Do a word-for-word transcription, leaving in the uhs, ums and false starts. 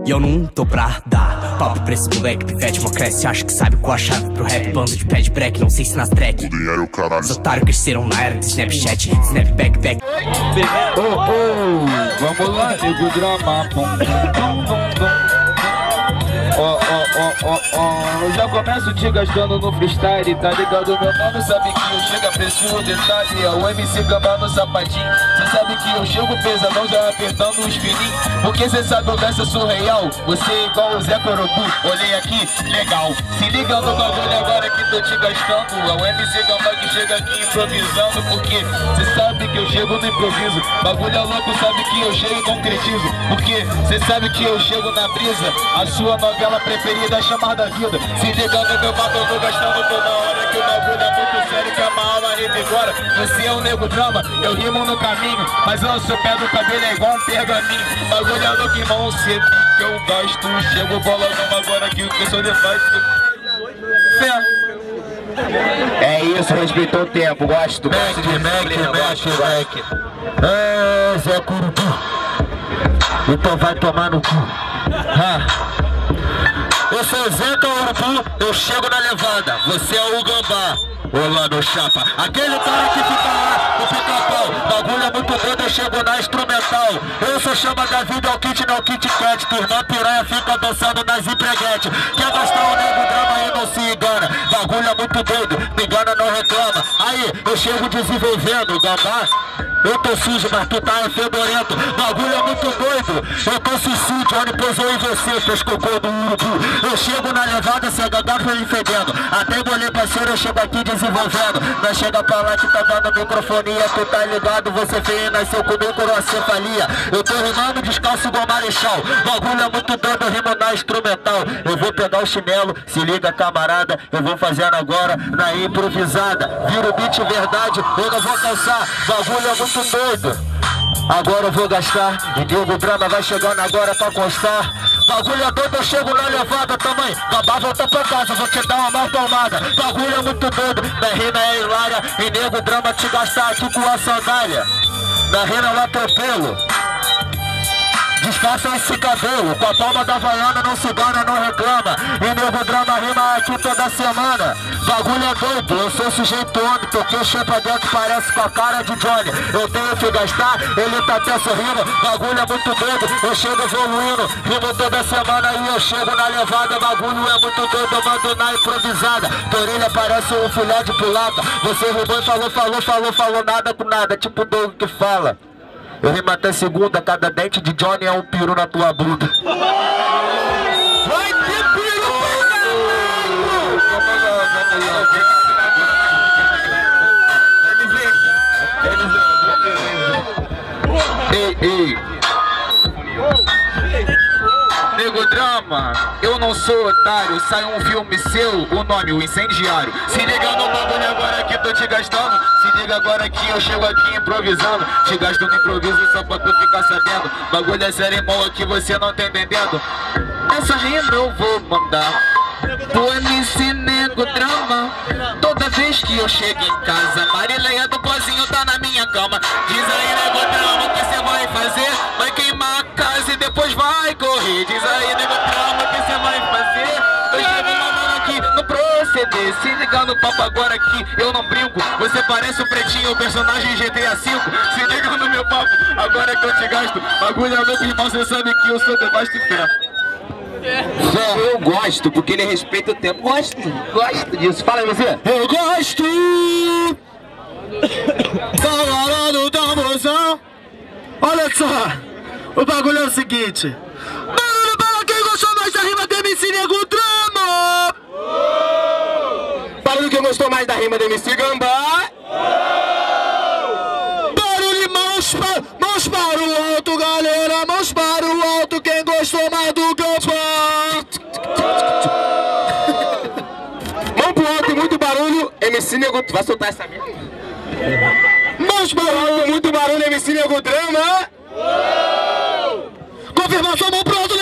E eu não tô pra dar papo pra esse moleque, pivete, mó cresce, acha que sabe qual a chave pro rap. Bando de pé de break, não sei se nas track. Os otários cresceram na era do Snapchat, Snapback, back. Oh, oh, vamos lá, nego drama. Ó, ó, ó, ó, ó, eu já começo te gastando no freestyle, tá ligado? Meu mano sabe que eu chego, aprecio o detalhe. É o M C Gambá no sapatinho. Cê sabe que eu chego pesadão, já apertando os fininhos. Porque cê sabe eu dessa surreal. Você é igual o Zé Corobu, olhei aqui, legal. Se liga no bagulho agora que tô te gastando. É o M C Gambá que chega aqui improvisando. Porque cê sabe que eu chego no improviso. Bagulho é louco, sabe que eu chego e concretizo. Porque cê sabe que eu chego na brisa. A sua novela preferida é chamar da vida. Se ligando meu papo, eu tô gastando toda hora. Que o bagulho é muito sério, que a minha alma revigora. Você é um nego drama, eu rimo no caminho. Mas eu sou pé do cabelo, é igual um pergaminho. Bagulho é louco, irmão, cê que eu gosto. Chego bolando agora que o que eu sou de faz. É isso, respeitou o tempo, gosto. Mac, Mac, Mac, Mac. É, Zé Curubu. Então vai tomar no cu. Ha. Eu sou Zé Curubu, eu chego na levada. Você é o Gambá. Olá, meu chapa. Aquele cara que fica lá no pica-pau. Bagulho é muito doido, eu chego na instrumental. Eu sou chama da vida, é o kit, não kit cat. Turma piranha fica dançando nas empreguetes. Quer gastar o nego drama aí, não se engana. Bagulho é muito doido, me engana, não reclama. Aí, eu chego desenvolvendo, Gambá. Eu tô sujo, mas tu tá fedorento. Bagulho é muito doido. Eu tô suicídio, onde pousou em você, fez cocô do urubu. Eu chego na levada, cê gagá me fedendo. Até bolei parceiro, eu chego aqui desenvolvendo. Não chega pra lá que tá dando microfonia. Tu tá ligado, você feio, nasceu com microcefalia. Eu tô rimando descalço igual marechal. Bagulho é muito doido, eu rimo na instrumental. Eu vou pegar o chinelo, se liga camarada. Eu vou fazendo agora na improvisada. Vira o beat verdade, eu não vou cansar. Bagulho é muito doido, agora eu vou gastar. E Diego Drama vai chegando agora pra constar. Bagulho é doido, eu chego na levada também. Gambá volta pra casa, vou te dar uma mal tomada. Bagulho é muito doido, minha rima é hilária. E Nego Drama te gastar aqui com a sandália. Minha rima é o atropelo. Disfarça esse cabelo, com a palma da Havaiana não se gana, não reclama. E Nego Drama rima aqui toda semana. Bagulho é doido, eu sou sujeito homem. Toquei cheio pra dentro, parece com a cara de Johnny. Eu tenho que gastar, ele tá até sorrindo. Bagulho é muito doido, eu chego evoluindo. Rimo toda semana e eu chego na levada. Bagulho é muito doido, eu mando na improvisada. Tua orelha parece um filé de pulata. Você rimou e falou, falou, falou, falou nada com nada, tipo Doug que fala. Eu rimo até segunda, cada dente de Johnny é um peru na tua bunda. Vai ter peru, Ei, ei. Nego Drama, eu não sou otário. Sai um filme seu, o nome, o Incendiário. Se liga no bagulho agora que tô te gastando. Se liga agora que eu chego aqui improvisando. Te gasto no improviso só pra tu ficar sabendo. Bagulho é sério, irmão, aqui você não tá entendendo. Essa rima eu vou mandar pro M C Nego Drama. Toda vez que eu chego em casa, Marileia do Pozinho tá na minha cama. Diz aí, Nego Drama, o que cê vai fazer? Vai queimar a casa e depois vai correr. Diz aí, Nego Drama, o que cê vai fazer? Eu chego mandando aqui no proceder. Se liga no papo agora que eu não brinco. Você parece um pretinho, o personagem G T A cinco. Se liga no meu papo, agora que eu te gasto. Bagulho é louco, irmão, cê sabe que eu sou debaixo de fé. Eu gosto, porque ele respeita o tempo. Gosto, gosto disso. Fala aí você. Eu gosto. Falando da moção. Olha só, o bagulho é o seguinte. Barulho para quem gostou mais da rima do M C Nego Drama. Barulho quem gostou mais da rima do M C Gambá. Barulho e mãos para, mãos para o alto, galera. Mãos para o alto, quem gostou mais do Gambá. Mão pro alto e muito barulho, M C Nego. Tu vai soltar essa merda? Mãos para o alto, muito barulho, M C Nego Drama. Confirmação, mão pro alto.